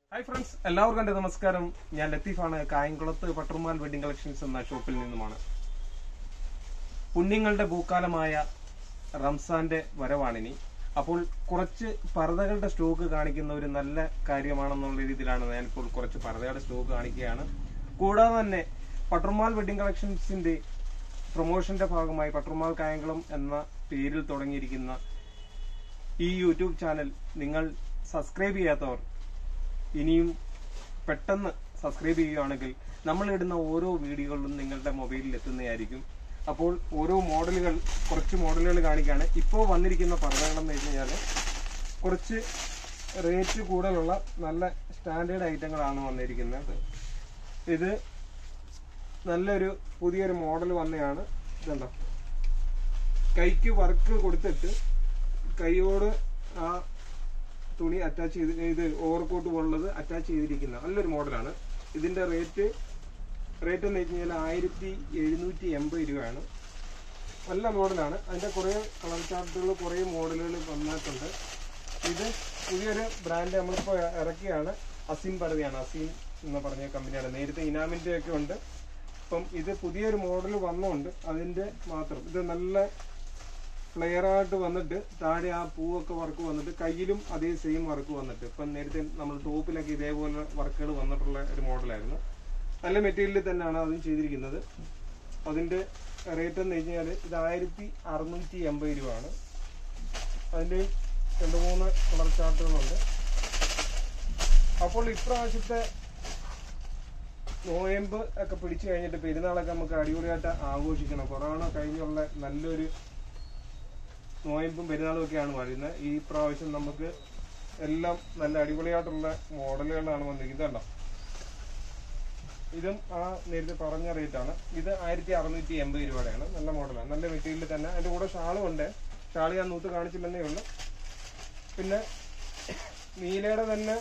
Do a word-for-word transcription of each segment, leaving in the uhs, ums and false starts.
Hi friends, എല്ലാവർക്കും എൻ്റെ നമസ്കാരം. ഞാൻ ലത്തീഫാണ്. കായംകുളത്ത് പട്ടർമാൽ വെഡിങ് കളക്ഷൻസ് എന്ന ഷോപ്പിൽ നിന്നുമാണ്. പുണ്യങ്ങളുടെ പൂക്കാലമായ റംസാന്റെ വരവാണിനി. അപ്പോൾ കുറച്ച് പർദ്ദകളുടെ സ്റ്റോക്ക് കാണിക്കുന്ന ഒരു നല്ല കാര്യമാണെന്നുള്ള രീതിയിലാണ് ഞാനിപ്പോൾ കുറച്ച് പർദ്ദയുടെ സ്റ്റോക്ക് കാണിക്കുകയാണ്. കൂടാതെ തന്നെ പട്ടർമാൽ വെഡിങ് കളക്ഷൻസിന്റെ പ്രൊമോഷന്റെ ഭാഗമായി പട്ടർമാൽ കായംകുളം എന്ന പേരിൽ തുടങ്ങിയിരിക്കുന്ന ഈ യൂട്യൂബ് ചാനൽ നിങ്ങൾ സബ്സ്ക്രൈബ് ചെയ്യാത്തവർ ഇനിയും പെട്ടെന്ന് സബ്സ്ക്രൈബ് ചെയ്യുകയാണെങ്കിൽ നമ്മൾ ഇടുന്ന ഓരോ വീഡിയോകളും നിങ്ങളുടെ മൊബൈലിൽ എത്തുന്നതായിരിക്കും. അപ്പോൾ ഓരോ മോഡലുകൾ കുറച്ച് മോഡലുകൾ കാണിക്കുകയാണ്. ഇപ്പോൾ വന്നിരിക്കുന്ന പർദ്ദകളെന്ന് വെച്ച് കഴിഞ്ഞാൽ കുറച്ച് റേറ്റ് കൂടുതലുള്ള നല്ല സ്റ്റാൻഡേർഡ് ഐറ്റങ്ങളാണ് വന്നിരിക്കുന്നത്. ഇത് നല്ലൊരു പുതിയൊരു മോഡൽ വന്നതാണ്. ഇതുണ്ടോ, കൈക്ക് വർക്ക് കൊടുത്തിട്ട് കൈയോട് ആ തുണി അറ്റാച്ച് ചെയ്ത് ഇത് ഓവർകോട്ട് പോലുള്ളത് അറ്റാച്ച് ചെയ്തിരിക്കുന്ന നല്ലൊരു മോഡലാണ്. ഇതിന്റെ റേറ്റ് റേറ്റ് എന്ന് വെച്ച് കഴിഞ്ഞാൽ ആയിരത്തി എഴുന്നൂറ്റി എൺപത് രൂപയാണ്. നല്ല മോഡലാണ്. അതിന്റെ കുറേ കളർ ചാർട്ടുകൾ കുറേ മോഡലുകൾ വന്നിട്ടുണ്ട്. ഇത് പുതിയൊരു ബ്രാൻഡ് നമ്മളിപ്പോൾ ഇറക്കിയാണ്. അസീം പർദ്ദയാണ്. അസീം എന്ന് പറഞ്ഞ കമ്പനിയാണ്. നേരത്തെ ഇനാമിന്റെ ഒക്കെ ഉണ്ട്. അപ്പം ഇത് പുതിയൊരു മോഡൽ വന്നുകൊണ്ട് അതിന്റെ മാത്രം ഇത് നല്ല ഫ്ലെയർ ആയിട്ട് വന്നിട്ട് താഴെ ആ പൂവൊക്കെ വർക്ക് വന്നിട്ട് കയ്യിലും അതേ സെയിം വർക്ക് വന്നിട്ട് ഇപ്പം നേരത്തെ നമ്മൾ ടോപ്പിലൊക്കെ ഇതേപോലെ വർക്കുകൾ വന്നിട്ടുള്ള ഒരു മോഡലായിരുന്നു. നല്ല മെറ്റീരിയലിൽ തന്നെയാണ് അതും ചെയ്തിരിക്കുന്നത്. അതിന്റെ റേറ്റ് എന്ന് വെച്ച് കഴിഞ്ഞാൽ ഇത് ആയിരത്തി അറുന്നൂറ്റി എൺപത് രൂപയാണ്. അതിൻ്റെ രണ്ട് മൂന്ന് കളർ ചാർട്ടുകളുണ്ട്. അപ്പോൾ ഇപ്രാവശ്യത്തെ നോയമ്പ് ഒക്കെ പിടിച്ചു കഴിഞ്ഞിട്ട് പെരുന്നാളൊക്കെ നമുക്ക് അടിപൊളിയായിട്ട് ആഘോഷിക്കണം. കൊറോണ കഴിഞ്ഞുള്ള നല്ലൊരു നോയമ്പും പെരുന്നാളും ഒക്കെയാണ് വരുന്നത്. ഈ പ്രാവശ്യം നമുക്ക് എല്ലാം നല്ല അടിപൊളിയായിട്ടുള്ള മോഡലുകളാണ് വന്നിരിക്കുന്നത്. കണ്ടോ, ഇതും ആ നേരത്തെ പറഞ്ഞ റേറ്റാണ്. ഇത് ആയിരത്തി അറുന്നൂറ്റി എൺപത് രൂപയുടെയാണ്. നല്ല മോഡലാണ്. നല്ല മെറ്റീരിയൽ തന്നെ. അതിന്റെ കൂടെ ഷാളും ഉണ്ട്. ഷാള് ഞാൻ നൂത്ത് കാണിച്ചില്ലെന്നേ ഉള്ളു. പിന്നെ നീലയുടെ തന്നെ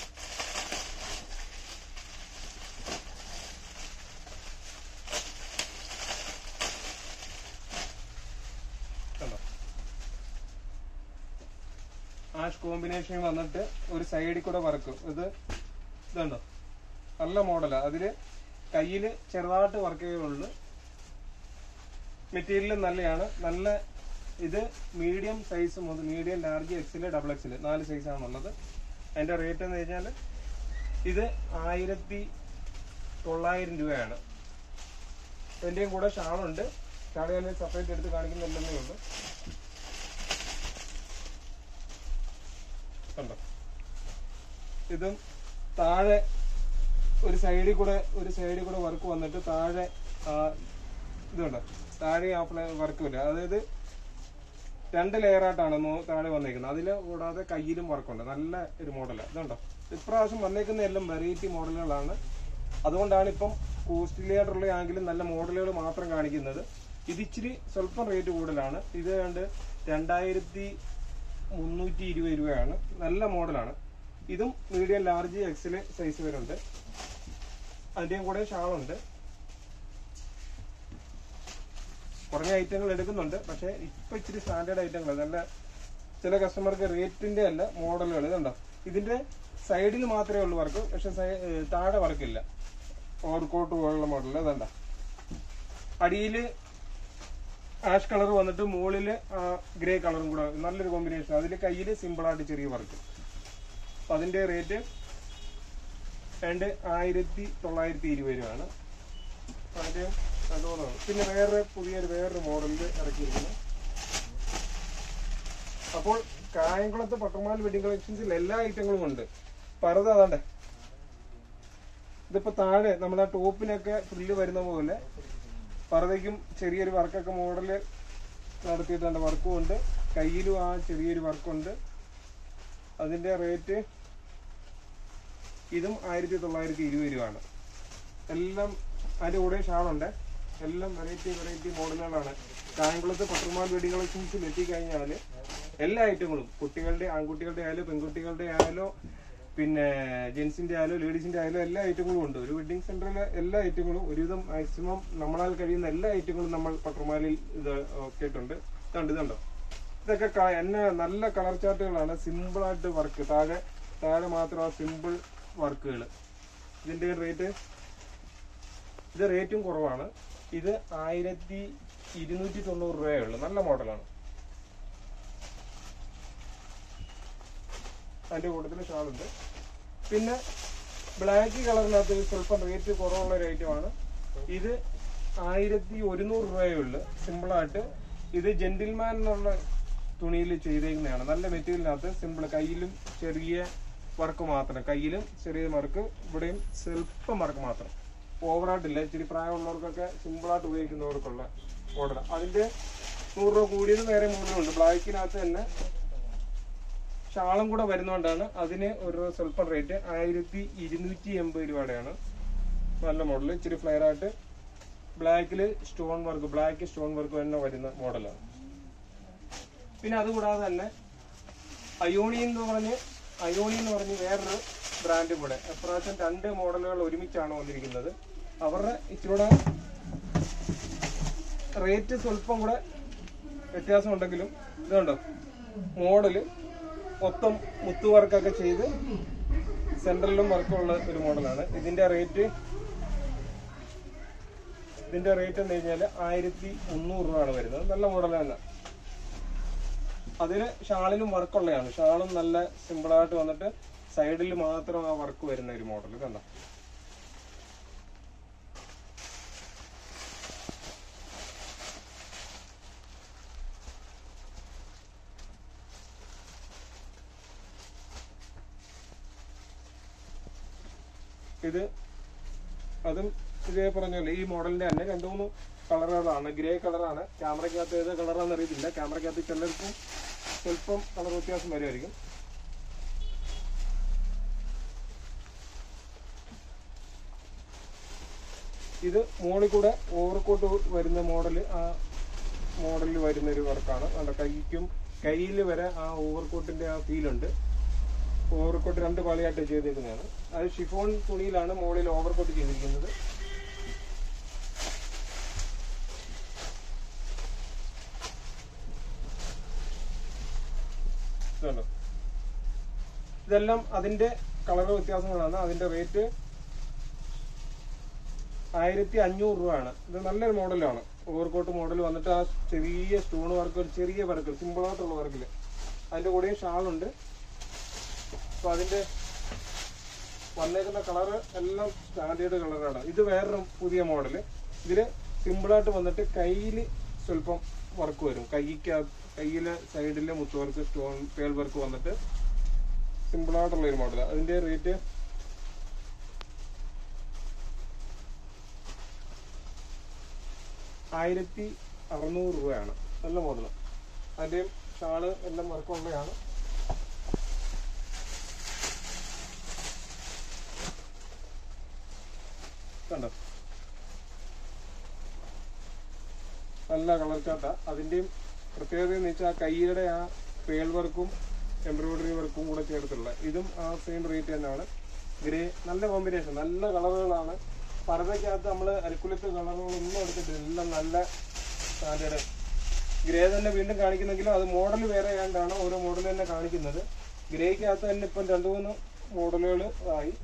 ആഷ് കോമ്പിനേഷൻ വന്നിട്ട് ഒരു സൈഡിൽ കൂടെ വർക്ക്. ഇത് ഇതുണ്ടോ, നല്ല മോഡലാണ്. അതില് കയ്യില് ചെറുതായിട്ട് വർക്ക് ചെയ്യുള്ളൂ. മെറ്റീരിയൽ നല്ലതാണ്. നല്ല ഇത് മീഡിയം സൈസ് മുതൽ medium, large, XL, double XL നാല് സൈസാണുള്ളത്. അതിന്റെ റേറ്റ് എന്ന് വെച്ചാൽ ഇത് ആയിരത്തി തൊള്ളായിരം രൂപയാണ്. ഇതിന്റെയും കൂടെ ഷാളുണ്ട്. ഷാള് ഞാൻ സെപ്പറേറ്റ് എടുത്ത് കാണിക്കുന്നില്ലെന്നേ ഉള്ളൂ. കണ്ടോ, ഇതും താഴെ ഒരു സൈഡിൽ കൂടെ ഒരു സൈഡിൽ കൂടെ വർക്ക് വന്നിട്ട് താഴെ ഇതുണ്ട്. താഴെ ആ വർക്ക് വരിക. അതായത് രണ്ട് ലെയറായിട്ടാണ് താഴെ വന്നേക്കുന്നത്. അതിൽ കൂടാതെ കയ്യിലും വർക്കുണ്ട്. നല്ല ഒരു മോഡലാണ്. ഇതുണ്ടോ, ഇപ്രാവശ്യം വന്നേക്കുന്ന എല്ലാം വെറൈറ്റി മോഡലുകളാണ്. അതുകൊണ്ടാണ് ഇപ്പം കോസ്റ്റ്ലി ആയിട്ടുള്ള ആണെങ്കിലും നല്ല മോഡലുകൾ മാത്രം കാണിക്കുന്നത്. ഇതിച്ചിരി സ്വല്പം റേറ്റ് കൂടുതലാണ്. ഇത് കണ്ട് രണ്ടായിരത്തി മുന്നൂറ്റി ഇരുപത് രൂപയാണ്. നല്ല മോഡലാണ്. ഇതും മീഡിയം, ലാർജ്, എക്സല് സൈസ് വരുന്നുണ്ട്. അതിന്റെയും കൂടെ ഷാളുണ്ട്. കുറഞ്ഞ ഐറ്റങ്ങൾ എടുക്കുന്നുണ്ട്. പക്ഷെ ഇപ്പൊ ഇച്ചിരി സ്റ്റാൻഡേർഡ് ഐറ്റങ്ങൾ നല്ല ചില കസ്റ്റമർക്ക് റേറ്റിന്റെ അല്ല മോഡലുകൾ. ഇതുണ്ടോ, ഇതിന്റെ സൈഡിൽ മാത്രമേ ഉള്ളൂ വർക്ക്. പക്ഷെ താഴെ വർക്കില്ല. ഓവർകോട്ട് പോലുള്ള മോഡൽ. ഇതുണ്ട, അടിയില് ആഷ് കളർ വന്നിട്ട് മുകളില് ഗ്രേ കളറും കൂടെ നല്ലൊരു കോമ്പിനേഷൻ. അതിൽ കയ്യില് സിമ്പിളായിട്ട് ചെറിയ വർക്ക്. അപ്പൊ അതിന്റെ റേറ്റ് രണ്ട് ആയിരത്തി തൊള്ളായിരത്തി ഇരുപത് രൂപയാണ്. അതിന്റെ രണ്ടുമൂന്നാണ്. പിന്നെ വേറെ പുതിയൊരു വേറൊരു മോഡലിൽ ഇറക്കിയിരിക്കുന്നു. അപ്പോൾ കായംകുളത്ത് പട്ടർമാൽ വെഡിങ് കളക്ഷൻസിൽ എല്ലാ ഐറ്റങ്ങളും ഉണ്ട്. പർദ്ദ അതാണ്ടേ, ഇതിപ്പോ താഴെ നമ്മുടെ ടോപ്പിനൊക്കെ ഫ്രില്ല് വരുന്ന പോലെ പർദ്ദയ്ക്കും ചെറിയൊരു വർക്കൊക്കെ മോഡല് നടത്തിയിട്ടുണ്ട്. വർക്കും ഉണ്ട്. കയ്യിലും ആ ചെറിയൊരു വർക്കുണ്ട്. അതിന്റെ റേറ്റ് ഇതും ആയിരത്തി തൊള്ളായിരത്തി ഇരുപത് രൂപയാണ്. എല്ലാം അതിന്റെ കൂടെ ഷാളുണ്ട്. എല്ലാം വെറൈറ്റി വെറൈറ്റി മോഡലുകളാണ്. കായംകുളത്ത് പട്ടർമാൽ വെഡിങ് കളക്ഷൻസിൽ എത്തിക്കഴിഞ്ഞാൽ എല്ലാ ഐറ്റങ്ങളും കുട്ടികളുടെ, ആൺകുട്ടികളുടെ ആയാലും പെൺകുട്ടികളുടെ ആയാലോ പിന്നെ ജെൻസിന്റെ ആയാലും ലേഡീസിന്റെ ആയാലും എല്ലാ ഐറ്റങ്ങളും ഉണ്ട്. ഒരു വെഡിങ് സെന്ററിലെ എല്ലാ ഐറ്റങ്ങളും ഒരുവിധം മാക്സിമം നമ്മളാൽ കഴിയുന്ന എല്ലാ ഐറ്റങ്ങളും നമ്മൾ പട്ടർമാലിൽ ഇത് കേട്ടുണ്ട്. ഇതുണ്ട്, ഇതുണ്ടോ, ഇതൊക്കെ എന്നെ നല്ല കളർ ചാർട്ടുകളാണ്. സിമ്പിളായിട്ട് വർക്ക്. താഴെ താഴെ മാത്രം ആ സിമ്പിൾ വർക്കുകൾ. ഇതിന്റെ റേറ്റ് ഇത് റേറ്റും കുറവാണ്. ഇത് ആയിരത്തി ഇരുന്നൂറ്റി തൊണ്ണൂറ് രൂപയുള്ളൂ. നല്ല മോഡലാണ്. അതിന്റെ കൂട്ടത്തിൽ ഷാളുണ്ട്. പിന്നെ ബ്ലാക്ക് കളറിനകത്ത് സ്വല്പം റേറ്റ് കുറവുള്ള ഒരു ഐറ്റമാണ്. ഇത് ആയിരത്തി ഒരുന്നൂറ് രൂപയുള്ളൂ. സിമ്പിളായിട്ട് ഇത് ജെന്റിൽമാൻ എന്നുള്ള തുണിയിൽ ചെയ്തേക്കുന്നതാണ്. നല്ല മെറ്റീരിയലിനകത്ത് സിമ്പിൾ, കയ്യിലും ചെറിയ വർക്ക് മാത്രം, കയ്യിലും ചെറിയ വർക്ക്, ഇവിടെയും സ്വല്പം വർക്ക് മാത്രം, ഓവറായിട്ടില്ല. ഇച്ചിരി പ്രായമുള്ളവർക്കൊക്കെ സിമ്പിളായിട്ട് ഉപയോഗിക്കുന്നവർക്കുള്ള മോഡൽ. അതിന്റെ നൂറ് രൂപ കൂടിയത് വേറെ മോഡലുണ്ട്. ബ്ലാക്കിനകത്ത് തന്നെ ഷാളും കൂടെ വരുന്നതുകൊണ്ടാണ് അതിന് ഒരു സ്വല്പം റേറ്റ് ആയിരത്തി ഇരുന്നൂറ്റി എൺപത് രൂപയുടെയാണ്. നല്ല മോഡൽ, ഇച്ചിരി ഫ്ലെയർ ആയിട്ട് ബ്ലാക്കില് stone work, black stone work തന്നെ വരുന്ന മോഡലാണ്. പിന്നെ അതുകൂടാതെ തന്നെ അയോണി എന്ന് പറഞ്ഞ് അയോണി എന്ന് പറഞ്ഞ് വേറൊരു ബ്രാൻഡ് കൂടെ, എപ്രാവശ്യം രണ്ട് മോഡലുകൾ ഒരുമിച്ചാണ് വന്നിരിക്കുന്നത്. അവരുടെ ഇച്ചിരൂടെ റേറ്റ് സ്വല്പം കൂടെ വ്യത്യാസം ഉണ്ടെങ്കിലും ഇതുണ്ടോ മോഡല് മൊത്തം മുത്തു വർക്കൊക്കെ ചെയ്ത് സെൻട്രലിലും വർക്കുള്ള ഒരു മോഡലാണ്. ഇതിന്റെ റേറ്റ് ഇതിന്റെ റേറ്റ് എന്ന് കഴിഞ്ഞാൽ ആയിരത്തി മുന്നൂറ് രൂപയാണ് വരുന്നത്. നല്ല മോഡൽ തന്നെ. അതിന് ഷാളിനും വർക്കുള്ളതാണ്. ഷാളും നല്ല സിമ്പിളായിട്ട് വന്നിട്ട് സൈഡിൽ മാത്രം ആ വർക്ക് വരുന്ന ഒരു മോഡൽ. കണ്ട ഇത് അതും ഇതേ പറഞ്ഞല്ലേ ഈ മോഡലിന്റെ തന്നെ രണ്ടു മൂന്ന് കളറുകളാണ്. ഗ്രേ കളറാണ്. ക്യാമറയ്ക്കകത്ത് ഏത് കളറാണെന്ന് അറിയത്തില്ല. ക്യാമറയ്ക്കകത്ത് ചിലർക്കും സ്വല്പം കളർ വ്യത്യാസം വരുമായിരിക്കും. ഇത് മോളിൽ കൂടെ ഓവർകോട്ട് വരുന്ന മോഡല്, ആ മോഡലിൽ വരുന്ന ഒരു വർക്കാണ്. നമ്മുടെ കൈക്കും കയ്യിൽ വരെ ആ ഓവർകോട്ടിന്റെ ആ ഫീലുണ്ട്. ഓവർകോട്ട് രണ്ട് പാളിയായിട്ട് ചെയ്തേക്കുന്നതാണ്. അത് ഷിഫോൺ തുണിയിലാണ് മോളിൽ ഓവർകോട്ട് ചെയ്തിരിക്കുന്നത്. ഇതെല്ലാം അതിന്റെ കളർ വ്യത്യാസങ്ങളാണ്. അതിന്റെ റേറ്റ് ആയിരത്തി അഞ്ഞൂറ് രൂപയാണ്. ഇത് നല്ലൊരു മോഡലാണ്. ഓവർകോട്ട് മോഡൽ വന്നിട്ട് ആ ചെറിയ സ്റ്റോൺ വർക്ക്, ചെറിയ വർക്ക്, സിമ്പിളായിട്ടുള്ള വർക്കില്. അതിന്റെ കൂടെയും ഷാളുണ്ട്. അപ്പൊ അതിന്റെ വന്നേക്കുന്ന കളറ് എല്ലാം സ്റ്റാൻഡേർഡ് കളറാണ്. ഇത് വേറൊരു പുതിയ മോഡല്. ഇതില് സിമ്പിളായിട്ട് വന്നിട്ട് കയ്യില് സ്വല്പം വർക്ക് വരും. കൈക്ക് കയ്യിലെ സൈഡിലെ മുത്ത് വർക്ക്, സ്റ്റോൺ പേൾ വർക്ക് വന്നിട്ട് സിമ്പിളായിട്ടുള്ള ഒരു മോഡലാണ്. അതിന്റെ റേറ്റ് ആയിരത്തി അറുന്നൂറ് രൂപയാണ്. നല്ല മോഡലാണ്. അതിന്റെയും ഷാള് എല്ലാം വർക്കുള്ളതാണ്. കണ്ടോ നല്ല കളർ ചാട്ട. അതിന്റെയും പ്രത്യേകത എന്ന് വെച്ചാൽ ആ കൈയുടെ ആ പേൾ വർക്കും എംബ്രോയിഡറി വർക്കും കൂടെ ചേർത്തുള്ള ഇതും ആ സെയിം റേറ്റ് തന്നെയാണ്. ഗ്രേ നല്ല കോമ്പിനേഷൻ, നല്ല കളറുകളാണ്. പർദ്ദയ്ക്കകത്ത് നമ്മൾ അരിക്കുലത്ത് കളറുകളൊന്നും എടുത്തിട്ടില്ല. എല്ലാം നല്ല സ്റ്റാൻഡേർഡ്. ഗ്രേ തന്നെ വീണ്ടും കാണിക്കുന്നെങ്കിലും അത് മോഡൽ വേറെ ആയതുകൊണ്ടാണ് ഓരോ മോഡൽ തന്നെ കാണിക്കുന്നത്. ഗ്രേക്കകത്ത് തന്നെ ഇപ്പം രണ്ടു മൂന്ന് മോഡലുകൾ ആയി.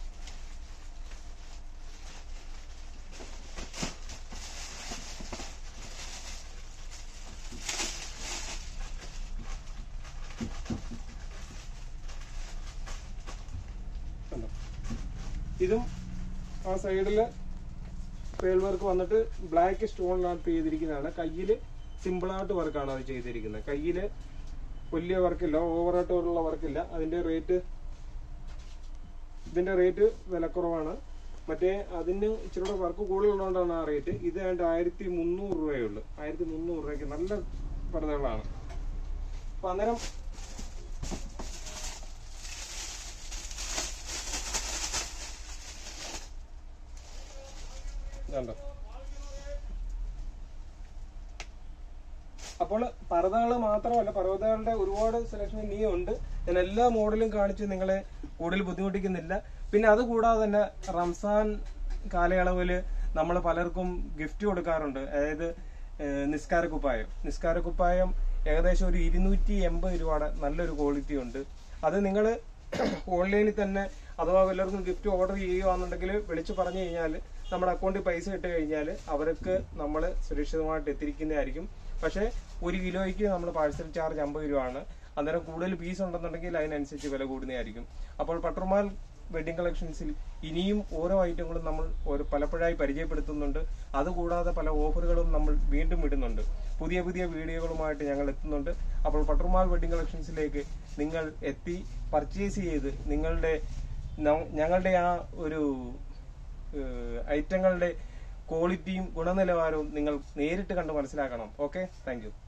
ഇതും ആ സൈഡില് പേൾ വർക്ക് വന്നിട്ട് ബ്ലാക്ക് സ്റ്റോണിലാണ് ചെയ്തിരിക്കുന്നതാണ്. കയ്യില് സിമ്പിളായിട്ട് വർക്കാണ് അത് ചെയ്തിരിക്കുന്നത്. കയ്യില് വലിയ വർക്കില്ല, ഓവറായിട്ടുള്ള വർക്കില്ല. അതിന്റെ റേറ്റ് ഇതിന്റെ റേറ്റ് വിലക്കുറവാണ്. മറ്റേ അതിന് ഇച്ചിരി വർക്ക് കൂടുതലുള്ളതുകൊണ്ടാണ് ആ റേറ്റ്. ഇത് വേണ്ട ആയിരത്തി മുന്നൂറ് രൂപയുള്ളൂ. ആയിരത്തി മുന്നൂറ് രൂപയ്ക്ക് നല്ല പർദ്ദകളാണ്. അപ്പൊ അന്നേരം കണ്ടോ. അപ്പോൾ പർദ്ദകൾ മാത്രമല്ല, പർദ്ദകളുടെ ഒരുപാട് സെലക്ഷൻ ഇനിയും ഉണ്ട്. ഞാൻ എല്ലാ മോഡലും കാണിച്ച് നിങ്ങളെ കൂടുതൽ ബുദ്ധിമുട്ടിക്കുന്നില്ല. പിന്നെ അതുകൂടാതെ തന്നെ റംസാൻ കാലയളവില് നമ്മൾ പലർക്കും ഗിഫ്റ്റ് കൊടുക്കാറുണ്ട്. അതായത് നിസ്കാരക്കുപ്പായം. നിസ്കാരക്കുപ്പായം ഏകദേശം ഒരു ഇരുന്നൂറ്റി എൺപത് രൂപയുടെ നല്ലൊരു ക്വാളിറ്റി ഉണ്ട്. അത് നിങ്ങൾ ഓൺലൈനിൽ തന്നെ അഥവാ വല്ലവർക്കും ഗിഫ്റ്റ് ഓർഡർ ചെയ്യുകയാണെന്നുണ്ടെങ്കിൽ വിളിച്ചു പറഞ്ഞു കഴിഞ്ഞാൽ നമ്മുടെ അക്കൗണ്ടിൽ പൈസ ഇട്ട് കഴിഞ്ഞാൽ അവർക്ക് നമ്മൾ സുരക്ഷിതമായിട്ട് എത്തിരിക്കുന്നതായിരിക്കും. പക്ഷേ ഒരു കിലോയ്ക്ക് നമ്മൾ പാഴ്സൽ ചാർജ് അമ്പത് രൂപ ആണ്. അന്നേരം കൂടുതൽ പീസ് ഉണ്ടെന്നുണ്ടെങ്കിൽ അതിനനുസരിച്ച് വില കൂടുന്നതായിരിക്കും. അപ്പോൾ പട്ടർമാൽ വെഡിങ് കളക്ഷൻസിൽ ഇനിയും ഓരോ ഐറ്റങ്ങളും നമ്മൾ ഒരു പലപ്പോഴായി പരിചയപ്പെടുത്തുന്നുണ്ട്. അതുകൂടാതെ പല ഓഫറുകളും നമ്മൾ വീണ്ടും ഇടുന്നുണ്ട്. പുതിയ പുതിയ വീഡിയോകളുമായിട്ട് ഞങ്ങൾ എത്തുന്നുണ്ട്. അപ്പോൾ പട്ടർമാൽ വെഡിങ് കളക്ഷൻസിലേക്ക് നിങ്ങൾ എത്തി പർച്ചേസ് ചെയ്ത് നിങ്ങളുടെ ഞങ്ങളുടെ ആ ഒരു ഐറ്റങ്ങളുടെ ക്വാളിറ്റിയും ഗുണനിലവാരവും നിങ്ങൾ നേരിട്ട് കണ്ട് മനസ്സിലാക്കണം. Okay, thank U.